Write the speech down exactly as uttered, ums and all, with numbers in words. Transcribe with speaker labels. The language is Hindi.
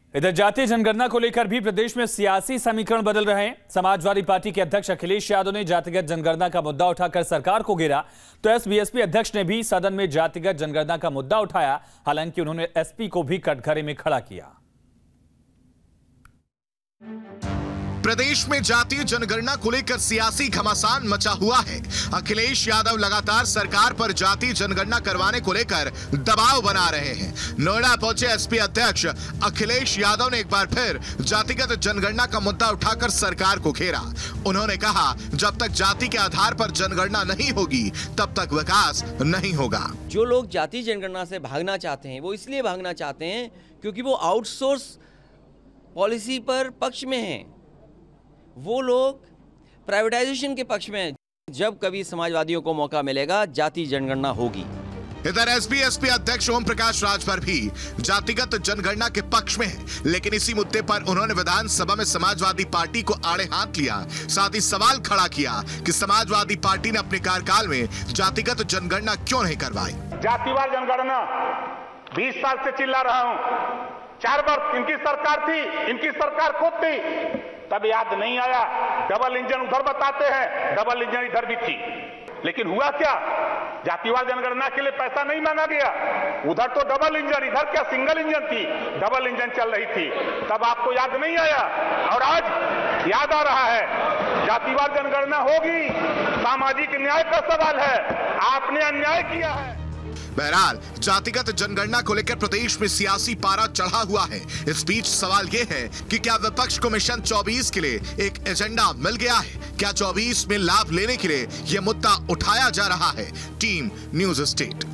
Speaker 1: इधर जातीय जनगणना को लेकर भी प्रदेश में सियासी समीकरण बदल रहे हैं। समाजवादी पार्टी के अध्यक्ष अखिलेश यादव ने जातिगत जनगणना का मुद्दा उठाकर सरकार को घेरा, तो एस बी एस पी अध्यक्ष ने भी सदन में जातिगत जनगणना का मुद्दा उठाया। हालांकि उन्होंने एस पी को भी कटघरे में खड़ा किया।
Speaker 2: प्रदेश में जातीय जनगणना को लेकर सियासी घमासान मचा हुआ है। अखिलेश यादव लगातार सरकार पर जातीय जनगणना करवाने को लेकर दबाव बना रहे हैं। नोएडा पहुंचे एस पी अध्यक्ष अखिलेश यादव ने एक बार फिर जातिगत जनगणना का मुद्दा उठाकर सरकार को घेरा। उन्होंने कहा, जब तक जाति के आधार पर जनगणना नहीं होगी तब तक विकास नहीं होगा।
Speaker 3: जो लोग जातीय जनगणना से भागना चाहते हैं वो इसलिए भागना चाहते हैं क्योंकि वो आउटसोर्स पॉलिसी पर पक्ष में हैं। वो लोग प्राइवेटाइजेशन के पक्ष में हैं। जब कभी समाजवादियों को मौका मिलेगा जातीय जनगणना होगी।
Speaker 2: इधर एस बी एस पी अध्यक्ष ओम प्रकाश राजभर भी जातिगत जनगणना के पक्ष में है, लेकिन इसी मुद्दे पर उन्होंने विधानसभा में समाजवादी पार्टी को आड़े हाथ लिया। साथ ही सवाल खड़ा किया कि समाजवादी पार्टी ने अपने कार्यकाल में जातिगत जनगणना क्यों नहीं करवाई।
Speaker 4: जातिवार जनगणना बीस साल से चिल्ला रहा हूं। चार बार इनकी सरकार थी, इनकी सरकार खुद थी, तब याद नहीं आया। डबल इंजन उधर बताते हैं, डबल इंजन इधर भी थी, लेकिन हुआ क्या? जातिवार जनगणना के लिए पैसा नहीं मांगा गया। उधर तो डबल इंजन, इधर क्या सिंगल इंजन थी, डबल इंजन चल रही थी। तब आपको याद नहीं आया और आज याद आ रहा है। जातिवार जनगणना होगी, सामाजिक न्याय का सवाल है, आपने अन्याय किया है।
Speaker 2: बहरहाल जातिगत जनगणना को लेकर प्रदेश में सियासी पारा चढ़ा हुआ है। इस बीच सवाल यह है कि क्या विपक्ष को मिशन चौबीस के लिए एक एजेंडा मिल गया है? क्या चौबीस में लाभ लेने के लिए यह मुद्दा उठाया जा रहा है? Team news state.